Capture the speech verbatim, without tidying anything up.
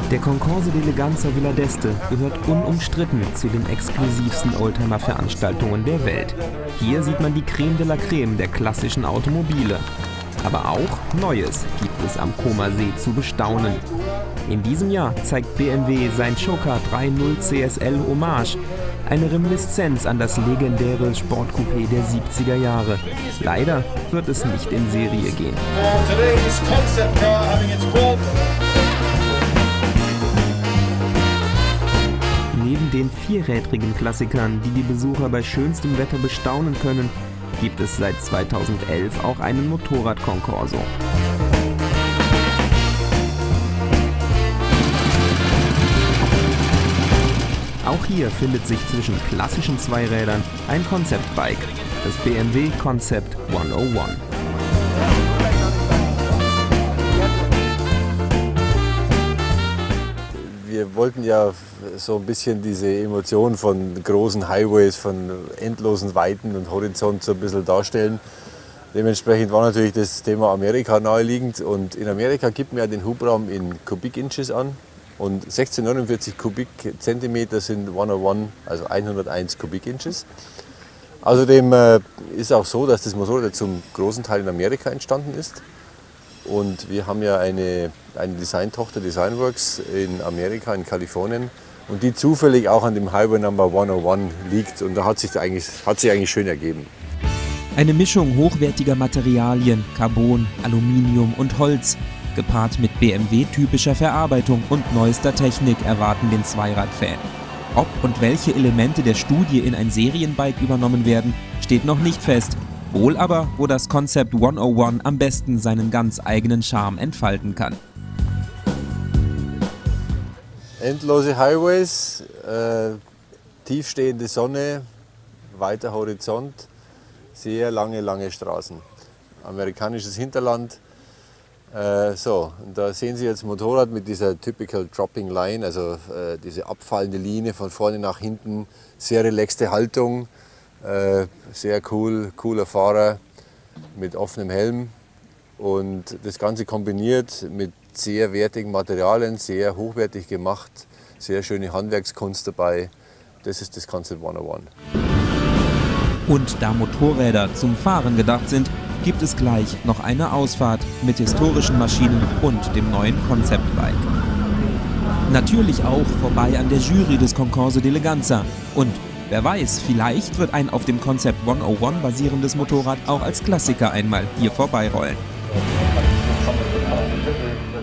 Der Concorso d'Eleganza Villa d'Este gehört unumstritten zu den exklusivsten Oldtimer-Veranstaltungen der Welt. Hier sieht man die Creme de la Creme der klassischen Automobile. Aber auch Neues gibt es am Comer-See zu bestaunen. In diesem Jahr zeigt B M W sein Chocar drei Punkt null C S L Hommage, eine Reminiszenz an das legendäre Sportcoupé der siebziger Jahre. Leider wird es nicht in Serie gehen. Neben den vierrädrigen Klassikern, die die Besucher bei schönstem Wetter bestaunen können, gibt es seit zweitausendelf auch einen Motorrad-Concorso. Auch hier findet sich zwischen klassischen Zweirädern ein Concept-Bike, das B M W Concept hunderteins. Wir wollten ja so ein bisschen diese Emotion von großen Highways, von endlosen Weiten und Horizont so ein bisschen darstellen. Dementsprechend war natürlich das Thema Amerika naheliegend, und in Amerika gibt man ja den Hubraum in Kubik-Inches an, und sechzehnhundertneunundvierzig Kubikzentimeter sind hunderteins, also hunderteins Kubik-Inches. Außerdem äh, ist auch so, dass das Motorrad zum großen Teil in Amerika entstanden ist. Und wir haben ja eine, eine Designtochter, Designworks, in Amerika, in Kalifornien, und die zufällig auch an dem Highway Number hunderteins liegt. Und da hat sich eigentlich, hat sich eigentlich schön ergeben. Eine Mischung hochwertiger Materialien, Carbon, Aluminium und Holz, gepaart mit B M W-typischer Verarbeitung und neuester Technik, erwarten den Zweirad-Fan. Ob und welche Elemente der Studie in ein Serienbike übernommen werden, steht noch nicht fest. Wohl aber, wo das Concept hunderteins am besten seinen ganz eigenen Charme entfalten kann. Endlose Highways, äh, tiefstehende Sonne, weiter Horizont, sehr lange, lange Straßen. Amerikanisches Hinterland. Äh, so, und da sehen Sie jetzt ein Motorrad mit dieser typical Dropping Line, also äh, diese abfallende Linie von vorne nach hinten, sehr relaxte Haltung. Äh, sehr cool, cooler Fahrer mit offenem Helm, und das Ganze kombiniert mit sehr wertigen Materialien, sehr hochwertig gemacht, sehr schöne Handwerkskunst dabei. Das ist das Concept hunderteins. Und da Motorräder zum Fahren gedacht sind, gibt es gleich noch eine Ausfahrt mit historischen Maschinen und dem neuen Concept-Bike. Natürlich auch vorbei an der Jury des Concorso d'Eleganza, und wer weiß, vielleicht wird ein auf dem Concept hunderteins basierendes Motorrad auch als Klassiker einmal hier vorbeirollen.